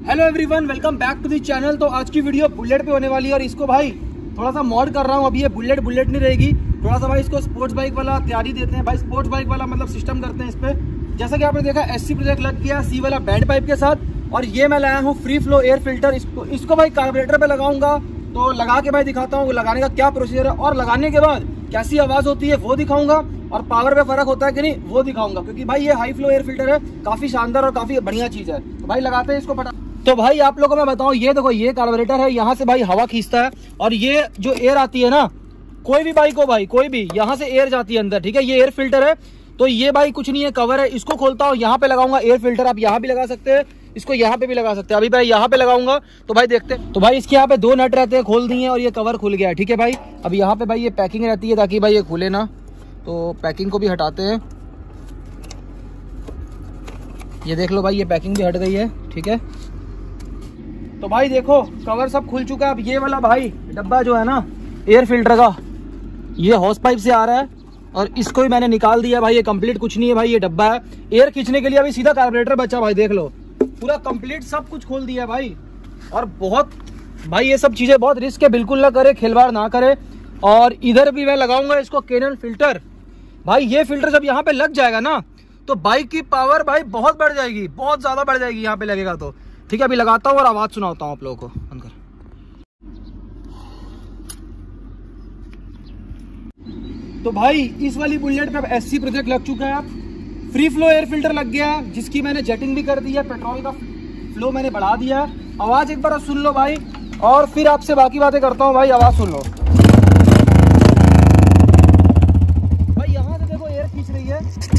Hello everyone, welcome back to the channel. तो आज की वीडियो बुलेट पे होने वाली है और इसको भाई थोड़ा सा मॉड कर रहा हूँ। अभी ये बुलेट नहीं रहेगी, थोड़ा सा भाई इसको स्पोर्ट्स बाइक वाला तैयारी देते हैं। भाई स्पोर्ट्स बाइक वाला मतलब सिस्टम करते हैं इस पे। जैसा कि आपने देखा SC प्रोजेक्ट लग गया सी वाला बैंड पाइप के साथ, और ये मैं लाया हूँ फ्री फ्लो एयर फिल्टर। इसको भाई कार्बोरेटर पे लगाऊंगा, तो लगा के भाई दिखाता हूँ लगाने का क्या प्रोसीजर है, और लगाने के बाद कैसी आवाज होती है वो दिखाऊंगा, और पावर पे फर्क होता है कि नहीं वो दिखाऊंगा। क्योंकि भाई ये हाई फ्लो एयर फिल्टर है, काफी शानदार और काफी बढ़िया चीज है। तो भाई लगाते हैं इसको फटा। तो भाई आप लोगों को मैं बताऊं, ये देखो ये कार्बोरेटर है, यहाँ से भाई हवा खींचता है, और ये जो एयर आती है ना, कोई भी बाइक हो भाई, कोई भी यहाँ से एयर जाती है अंदर, ठीक है। ये एयर फिल्टर है, तो ये भाई कुछ नहीं है, कवर है। इसको खोलता हूँ, यहाँ पे लगाऊंगा एयर फिल्टर। आप यहाँ भी लगा सकते हैं, इसको यहाँ पे भी लगा सकते हैं। अभी भाई यहाँ पे लगाऊंगा, तो भाई देखते हैं। तो भाई इसके यहाँ पे 2 नट रहते हैं, खोल दिए और ये कवर खुल गया है, ठीक है भाई। अब यहाँ पे भाई ये पैकिंग रहती है ताकि भाई ये खुले ना, तो पैकिंग को भी हटाते हैं। ये देख लो भाई, ये पैकिंग भी हट गई है, ठीक है। तो भाई देखो कवर सब खुल चुका है। अब ये वाला भाई डब्बा जो है ना एयर फिल्टर का, ये हॉस पाइप से आ रहा है, और इसको भी मैंने निकाल दिया भाई। ये कंप्लीट कुछ नहीं है भाई, ये डब्बा है एयर खींचने के लिए। अभी सीधा कार्बोरेटर बचा भाई, देख लो पूरा कंप्लीट सब कुछ खोल दिया भाई। और बहुत भाई ये सब चीजें बहुत रिस्क है, बिल्कुल ना करे, खिलवाड़ ना करे। और इधर भी मैं लगाऊंगा इसको कैनन फिल्टर। भाई ये फिल्टर जब यहाँ पे लग जाएगा ना, तो बाइक की पावर भाई बहुत बढ़ जाएगी, बहुत ज्यादा बढ़ जाएगी यहाँ पे लगेगा तो, ठीक है। अभी लगाता हूँ और आवाज सुनाता हूँ आप लोगों को। अंदर तो भाई इस वाली बुलेट पे अब SC प्रोजेक्ट लग चुका है। फ्री फ्लो एयर फिल्टर लग गया है, जिसकी मैंने जेटिंग भी कर दी है, पेट्रोल का फ्लो मैंने बढ़ा दिया है। आवाज एक बार सुन लो भाई, और फिर आपसे बाकी बातें करता हूँ भाई। आवाज सुन लो भाई, यहाँ से देखो एयर खींच रही है।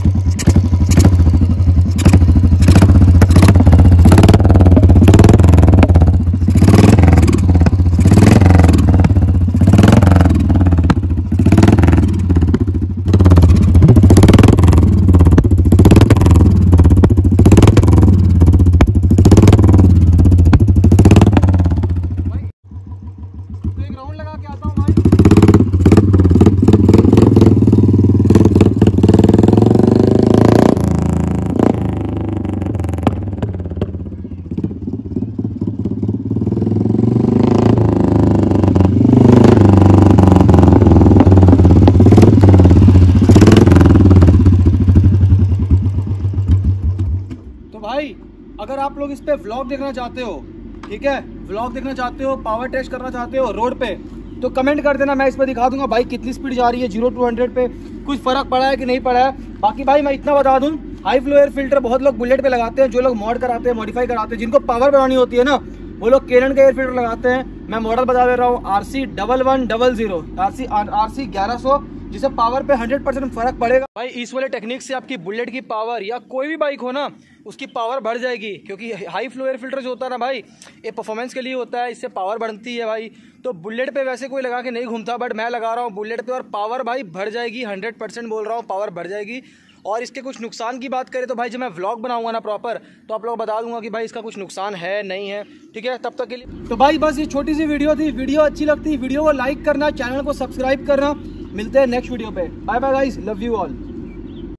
भाई अगर आप लोग इस पे व्लॉग देखना चाहते हो, ठीक है, व्लॉग देखना चाहते हो, पावर टेस्ट करना चाहते हो रोड पे, तो कमेंट कर देना, मैं इस पे दिखा दूंगा भाई कितनी स्पीड जा रही है 0 to 100 पे, कुछ फर्क पड़ा है कि नहीं पड़ा है। बाकी भाई मैं इतना बता दूं, हाई फ्लो एयर फिल्टर बहुत लोग बुलेट पे लगाते हैं, जो लोग मॉड कराते हैं, मॉडिफाई कराते हैं, जिनको पावर बढ़ानी होती है ना, वो लोग कैनन का एयर फिल्टर लगाते हैं। मैं मॉडल बता दे रहा हूँ, RC1100, RC 1100, जिसे पावर पे 100% फर्क पड़ेगा भाई। इस वाले टेक्निक से आपकी बुलेट की पावर, या कोई भी बाइक हो ना, उसकी पावर बढ़ जाएगी। क्योंकि हाई फ्लो एयर फिल्टर जो होता है ना भाई, ये परफॉर्मेंस के लिए होता है, इससे पावर बढ़ती है भाई। तो बुलेट पे वैसे कोई लगा के नहीं घूमता, बट मैं लगा रहा हूँ बुलेट पे, और पावर भाई बढ़ जाएगी, 100% बोल रहा हूँ, पावर बढ़ जाएगी। और इसके कुछ नुकसान की बात करें तो भाई जब मैं व्लॉग बनाऊंगा ना प्रॉपर, तो आप लोग बता दूंगा कि भाई इसका कुछ नुकसान है नहीं है, ठीक है। तब तक के लिए तो भाई बस ये छोटी सी वीडियो थी। वीडियो अच्छी लगती वीडियो को लाइक करना, चैनल को सब्सक्राइब करना। मिलते हैं नेक्स्ट वीडियो पे। Bye bye guys, love you all.